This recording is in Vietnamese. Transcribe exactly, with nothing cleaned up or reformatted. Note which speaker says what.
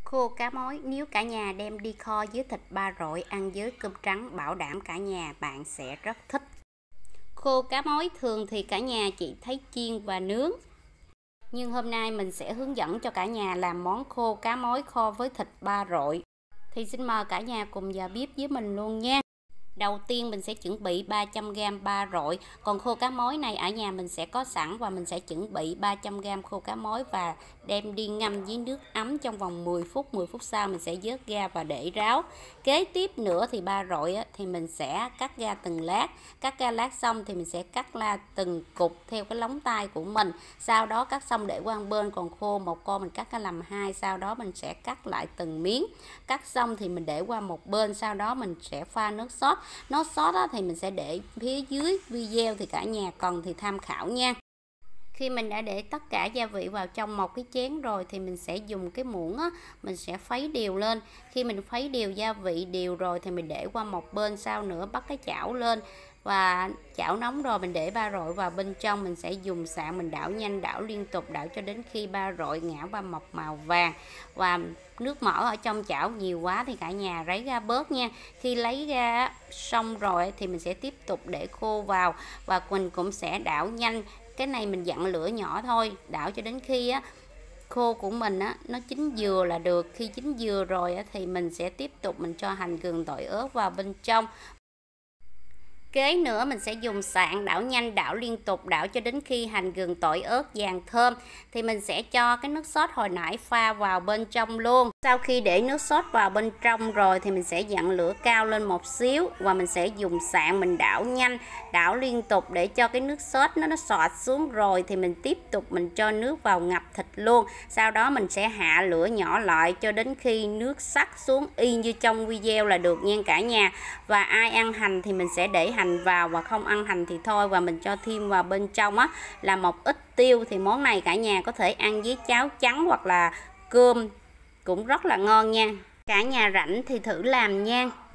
Speaker 1: Khô cá mối, nếu cả nhà đem đi kho với thịt ba rọi ăn với cơm trắng, bảo đảm cả nhà bạn sẽ rất thích. Khô cá mối thường thì cả nhà chỉ thấy chiên và nướng. Nhưng hôm nay mình sẽ hướng dẫn cho cả nhà làm món khô cá mối kho với thịt ba rọi. Thì xin mời cả nhà cùng vào bếp với mình luôn nha. Đầu tiên mình sẽ chuẩn bị ba trăm gam ba rọi. Còn khô cá mối này ở nhà mình sẽ có sẵn, và mình sẽ chuẩn bị ba trăm gam khô cá mối và đem đi ngâm với nước ấm trong vòng mười phút. mười phút sau mình sẽ vớt ra và để ráo. Kế tiếp nữa thì ba rọi á, thì mình sẽ cắt ra từng lát. Cắt ra lát xong thì mình sẽ cắt ra từng cục theo cái lóng tay của mình. Sau đó cắt xong để qua một bên, còn khô một con mình cắt ra làm hai. Sau đó mình sẽ cắt lại từng miếng. Cắt xong thì mình để qua một bên. Sau đó mình sẽ pha nước sốt. Nước sốt đó thì mình sẽ để phía dưới video, thì cả nhà cần thì tham khảo nha. Khi mình đã để tất cả gia vị vào trong một cái chén rồi thì mình sẽ dùng cái muỗng á, mình sẽ khuấy đều lên. Khi mình khuấy đều gia vị đều rồi thì mình để qua một bên. Sau nữa bắt cái chảo lên và chảo nóng rồi mình để ba rọi vào bên trong. Mình sẽ dùng sạn mình đảo nhanh, đảo liên tục, đảo cho đến khi ba rọi ngả qua một màu vàng. Và nước mỡ ở trong chảo nhiều quá thì cả nhà lấy ra bớt nha. Khi lấy ra xong rồi thì mình sẽ tiếp tục để khô vào và mình cũng sẽ đảo nhanh. Cái này mình dặn lửa nhỏ thôi, đảo cho đến khi á khô của mình á nó chín vừa là được. Khi chín vừa rồi á thì mình sẽ tiếp tục mình cho hành gừng tỏi ớt vào bên trong. Kế nữa mình sẽ dùng sạn đảo nhanh, đảo liên tục, đảo cho đến khi hành gừng tỏi ớt vàng thơm thì mình sẽ cho cái nước sốt hồi nãy pha vào bên trong luôn. Sau khi để nước sốt vào bên trong rồi thì mình sẽ dặn lửa cao lên một xíu và mình sẽ dùng sạn mình đảo nhanh, đảo liên tục để cho cái nước sốt nó nó sọt xuống rồi thì mình tiếp tục mình cho nước vào ngập thịt luôn. Sau đó mình sẽ hạ lửa nhỏ lại cho đến khi nước sắc xuống y như trong video là được nha cả nhà. Và ai ăn hành thì mình sẽ để hành vào, và không ăn hành thì thôi. Và mình cho thêm vào bên trong á là một ít tiêu. Thì món này cả nhà có thể ăn với cháo trắng hoặc là cơm cũng rất là ngon nha. Cả nhà rảnh thì thử làm nha.